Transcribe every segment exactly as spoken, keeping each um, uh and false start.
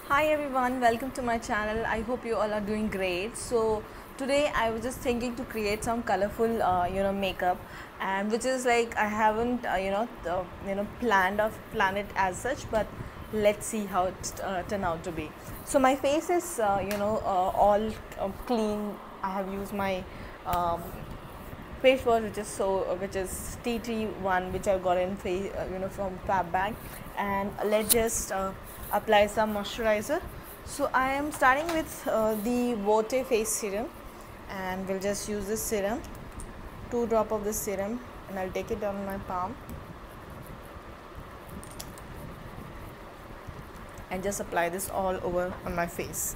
Hi everyone, welcome to my channel. I hope you all are doing great. So today I was just thinking to create some colorful, uh, you know, makeup, and which is like I haven't, uh, you know, uh, you know, planned of plan it as such, but let's see how it uh, turn out to be. So my face is, uh, you know, uh, all uh, clean. I have used my um, face wash, which is so uh, which is tea tree one, which I got in face, uh, you know, from Fab Bag. And let's just uh, apply some moisturizer. So I am starting with uh, the Vote face serum, and we'll just use this serum, two drop of this serum, and I'll take it down my palm and just apply this all over on my face.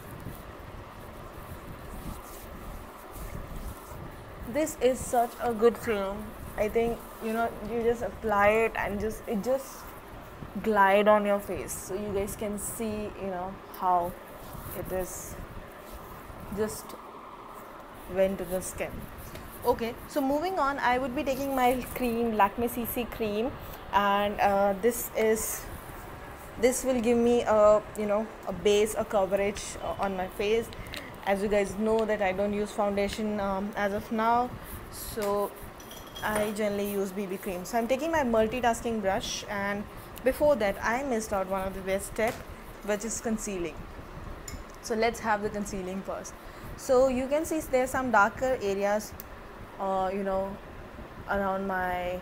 This is such a good serum. I think, you know, you just apply it and just it just glide on your face, so you guys can see, you know, how it is just went to the skin. Okay, so moving on, I would be taking my cream, Lakme C C cream, and uh, this is this will give me a, you know, a base, a coverage uh, on my face. As you guys know that I don't use foundation um, as of now, so I generally use B B cream. So I'm taking my multitasking brush, and before that I missed out one of the best step, which is concealing. So let's have the concealing first. So you can see there's some darker areas, uh, you know, around my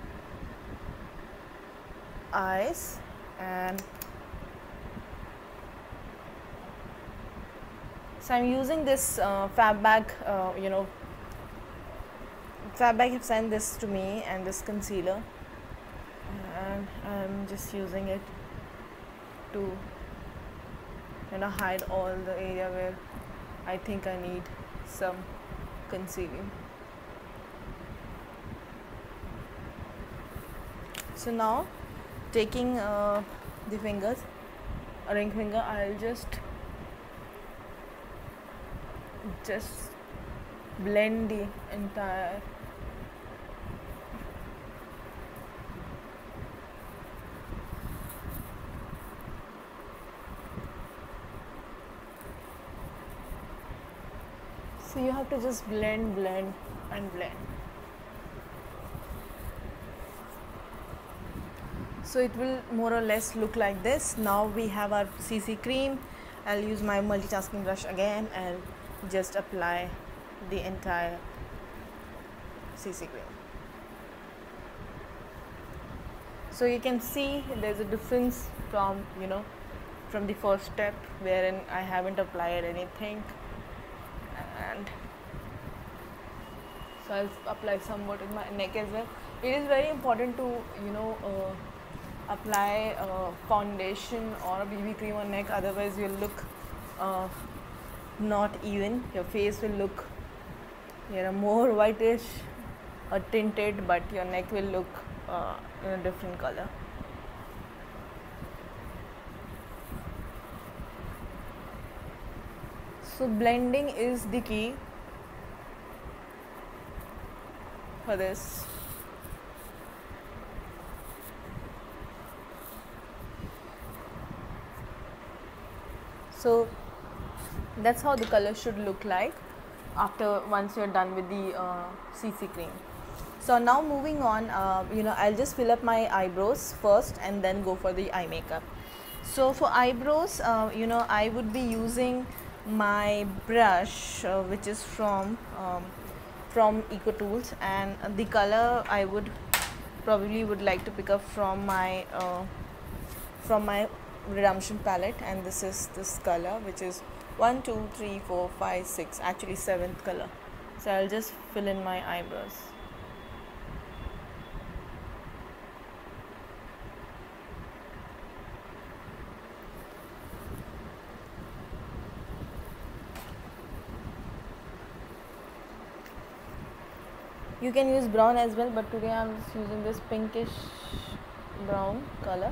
eyes, and so I'm using this uh, Fab Bag, uh, you know, Fab Bag have sent this to me, and this concealer, and I'm just using it to, you know, hide all the area where I think I need some concealing. So now taking uh, the fingers, a ring finger, I'll just just blend the entire so you have to just blend blend and blend. So it will more or less look like this. Now we have our C C cream. I'll use my multitasking brush again and just apply the entire C C cream. So you can see there's a difference from, you know, from the first step wherein I haven't applied anything, and so I'll apply somewhat in my neck as well. It is very important to, you know, uh, apply uh, foundation or a B B cream on neck, otherwise you'll look uh, not even. Your face will look, you know, more whitish or tinted, but your neck will look uh, in a different color. So blending is the key for this. So that's how the color should look like after once you're done with the uh, C C cream. So now moving on, uh, you know, I'll just fill up my eyebrows first and then go for the eye makeup. So for eyebrows, uh, you know, I would be using my brush, uh, which is from um, from Eco Tools, and the color I would probably would like to pick up from my uh, from my Redemption palette, and this is this color, which is one, two, three, four, five, six, actually seventh color. So I'll just fill in my eyebrows. You can use brown as well, but today I'm just using this pinkish brown color.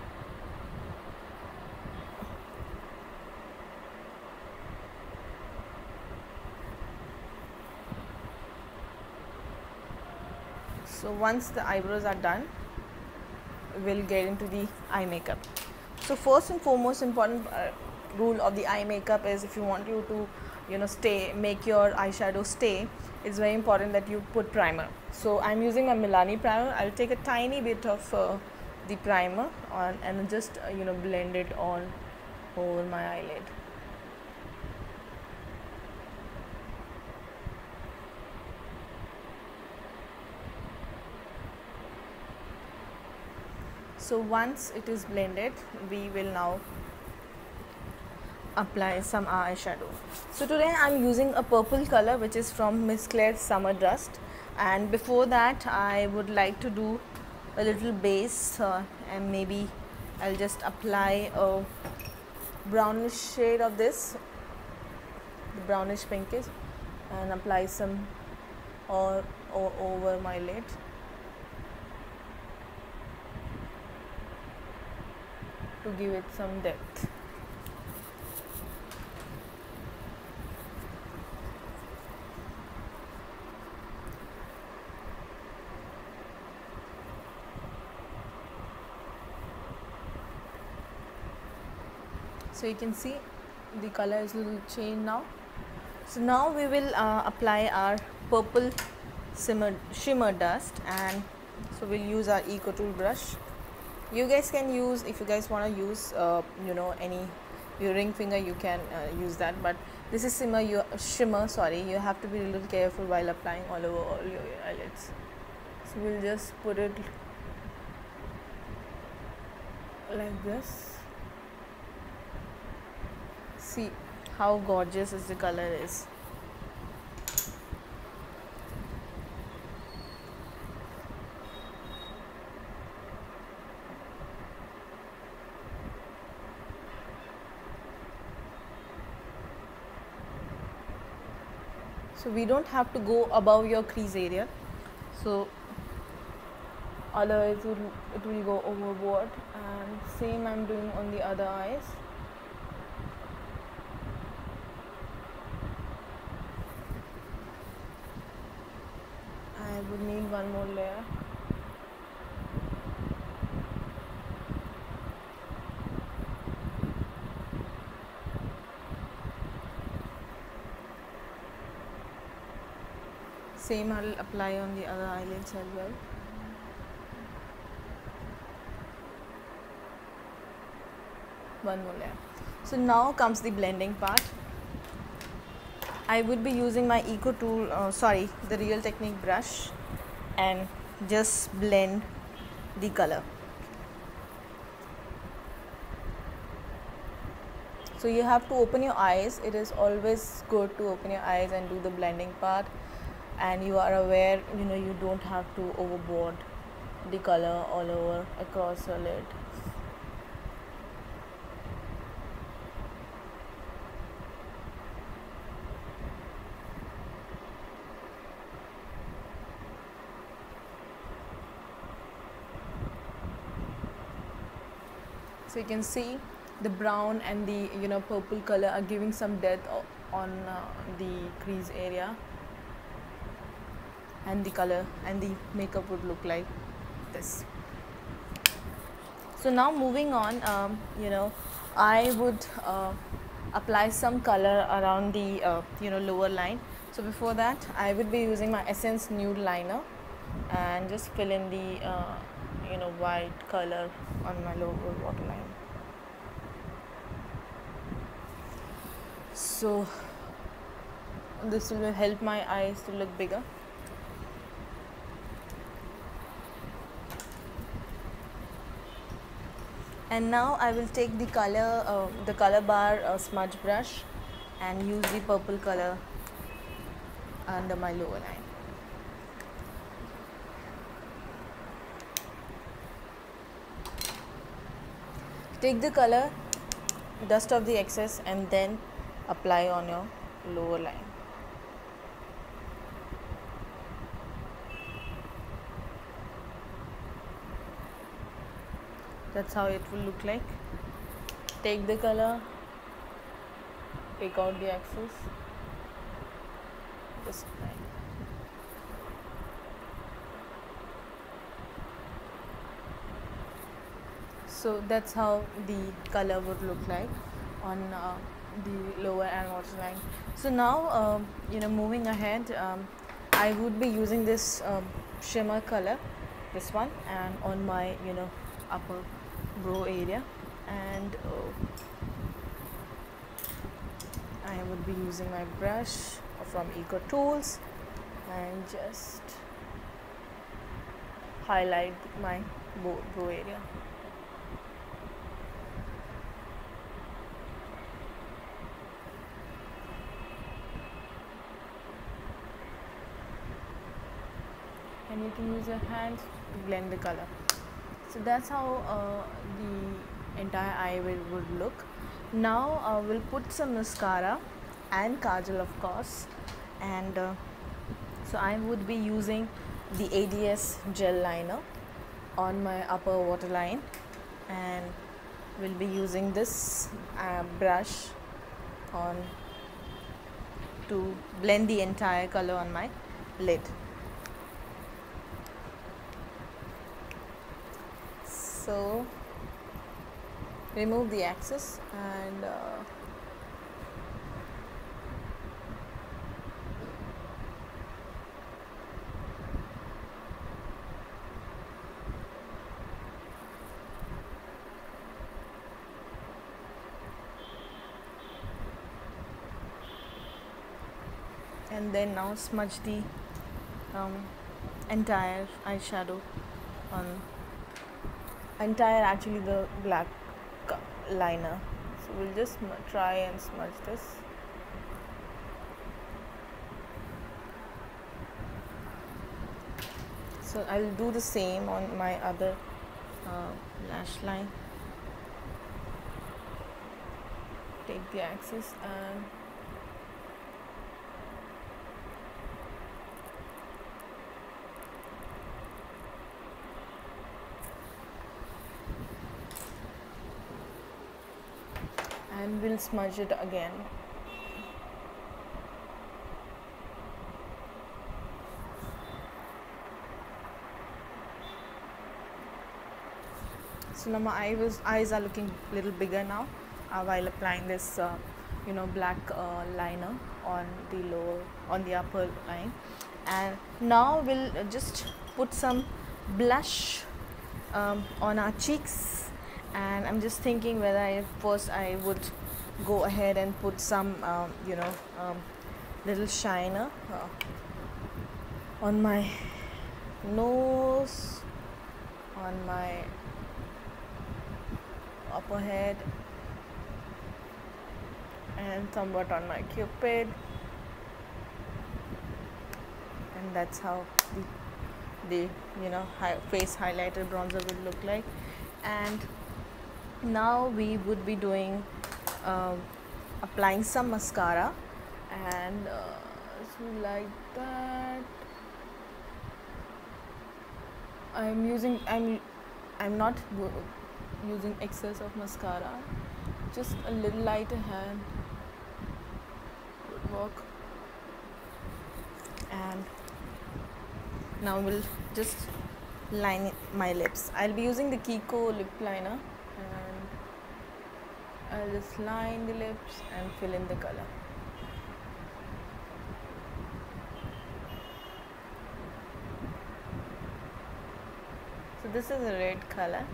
So once the eyebrows are done, we'll get into the eye makeup. So first and foremost important uh, rule of the eye makeup is, if you want you to, you know, stay, make your eyeshadow stay, it's very important that you put primer. So I'm using my Milani primer. I'll take a tiny bit of uh, the primer on and just uh, you know, blend it on over my eyelid. So once it is blended, we will now apply some eyeshadow. So today I'm using a purple color which is from Miss Claire Summer Dust, and before that I would like to do a little base uh, and maybe I'll just apply a brownish shade of this, the brownish pinkish, and apply some or, or over my lid. To give it some depth. So you can see the color is a little changed now. So now we will uh, apply our purple shimmer, shimmer dust, and so we'll use our Eco Tool brush. You guys can use, if you guys want to use uh, you know, any your ring finger, you can uh, use that, but this is shimmer, you, shimmer sorry you have to be a little careful while applying all over all your eyelids. So we'll just put it like this. See how gorgeous is the color is. So we don't have to go above your crease area, so otherwise it will, it will go overboard. And same I'm doing on the other eyes. I would need one more layer. Same I'll apply on the other eyelids as well. One more layer. So now comes the blending part. I would be using my Eco Tool, uh, sorry, the Real Technique brush, and just blend the color. So you have to open your eyes. It is always good to open your eyes and do the blending part, and you are aware, you know, you don't have to overboard the color all over across your lid. So you can see the brown and the, you know, purple color are giving some depth on uh, the crease area, and the color and the makeup would look like this. So now moving on, um, you know, I would uh, apply some color around the uh, you know, lower line. So before that I would be using my Essence Nude Liner and just fill in the uh, you know, white color on my lower waterline. So this will help my eyes to look bigger. And now I will take the color, uh, the color bar uh, smudge brush, and use the purple color under my lower line. Take the color, dust off the excess, and then apply on your lower line. That's how it will look like. Take the color, take out the excess, just like. So that's how the color would look like. on uh, the lower and waterline. So now, um, you know, moving ahead, um, I would be using this um, shimmer color, this one, and on my, you know, upper brow area, and uh, I would be using my brush from Eco Tools and just highlight my brow brow area. And you can use your hands to blend the color. So that's how uh, the entire eye will, would look. Now uh, we'll put some mascara and kajal, of course, and uh, so I would be using the A D S gel liner on my upper waterline, and we'll be using this uh, brush on to blend the entire color on my lid. So remove the excess and uh, and then now smudge the um, entire eyeshadow on entire actually the black liner. So we'll just try and smudge this. So I'll do the same on my other uh, lash line. Take the axis and and we'll smudge it again. So now my eye was, eyes are looking a little bigger now uh, while applying this uh, you know black uh, liner on the lower on the upper line. And now we'll just put some blush um, on our cheeks, and I'm just thinking whether I first I would go ahead and put some um, you know um, little shiner uh, on my nose, on my upper head, and somewhat on my cupid, and that's how the, the you know high face highlighter bronzer would look like. And now we would be doing uh, applying some mascara, and uh, so like that I'm using I'm I'm not using excess of mascara, just a little lighter hand would work. And now we'll just line my lips. I'll be using the Kiko lip liner, and I'll just line the lips and fill in the color. So this is a red color.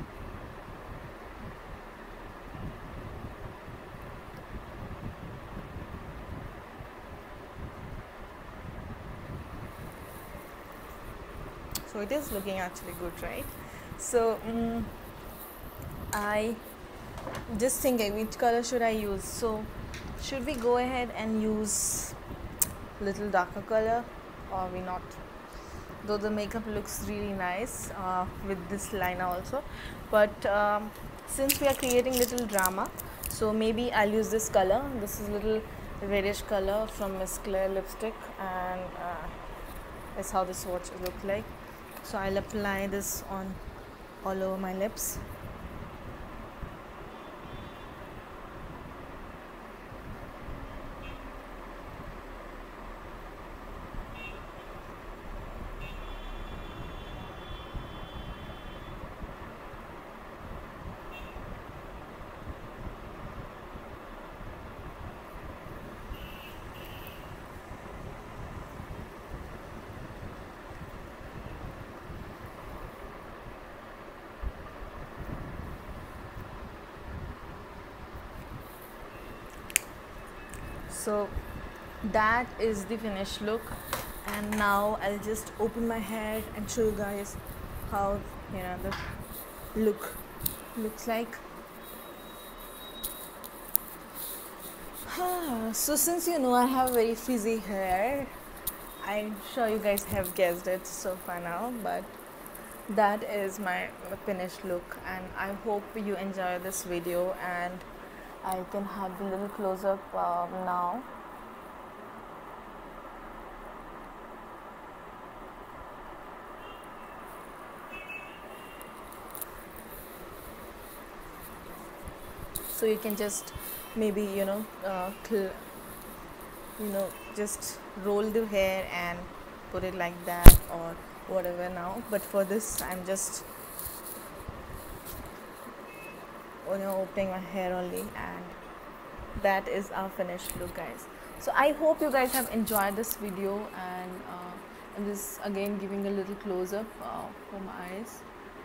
So it is looking actually good, right? So um, I just thinking which color should I use. So should we go ahead and use little darker color, or we not? Though the makeup looks really nice uh, with this liner also, but um, since we are creating little drama, so maybe I'll use this color. This is little reddish color from Miss Claire lipstick, and uh, that's how the swatch look like. So I'll apply this on all over my lips. So that is the finished look, and now I'll just open my hair and show you guys how, you know, the look looks like. So since you know I have very frizzy hair, I'm sure you guys have guessed it so far now, but that is my finished look, and I hope you enjoy this video, and I can have the little close-up um, now. So you can just maybe, you know, uh, cl- you know, just roll the hair and put it like that or whatever now. But for this, I'm just, you know, opening my hair only, and that is our finished look, guys. So I hope you guys have enjoyed this video, and uh, I'm just again giving a little close-up uh, for my eyes.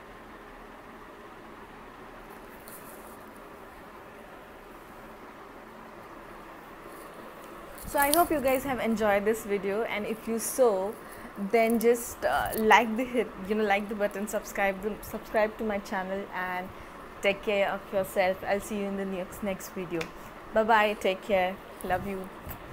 So I hope you guys have enjoyed this video, and if you so, then just uh, like the hit, you know, like the button, subscribe, the, subscribe to my channel, and take care of yourself. I'll see you in the next next video. Bye bye. Take care. Love you.